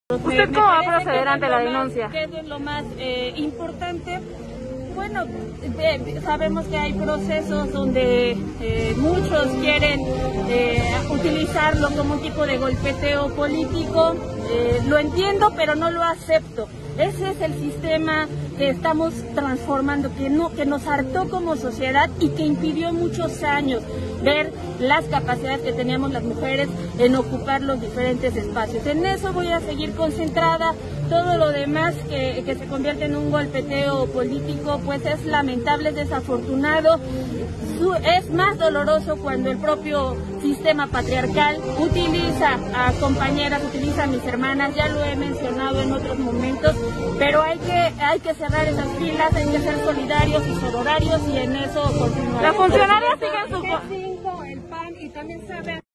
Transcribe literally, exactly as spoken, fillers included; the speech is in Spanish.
¿Usted cómo va a proceder ante la denuncia? ¿Qué es lo más eh, importante? Bueno, eh, sabemos que hay procesos donde eh, muchos quieren eh, utilizarlo como un tipo de golpeteo político. Eh, lo entiendo, pero no lo acepto. Ese es el sistema que estamos transformando, que, no, que nos hartó como sociedad y que impidió muchos años ver las capacidades que teníamos las mujeres en ocupar los diferentes espacios. En eso voy a seguir concentrada. Todo lo demás que, que se convierte en un golpeteo político, pues es lamentable, es desafortunado. Es más doloroso cuando el propio sistema patriarcal utiliza a compañeras, utiliza a mis hermanas, ya lo he mencionado en otros momentos, pero hay que, hay que cerrar esas filas, hay que ser solidarios y sororarios y en eso continuar. La funcionaria sigue en su... el P A N y también sabe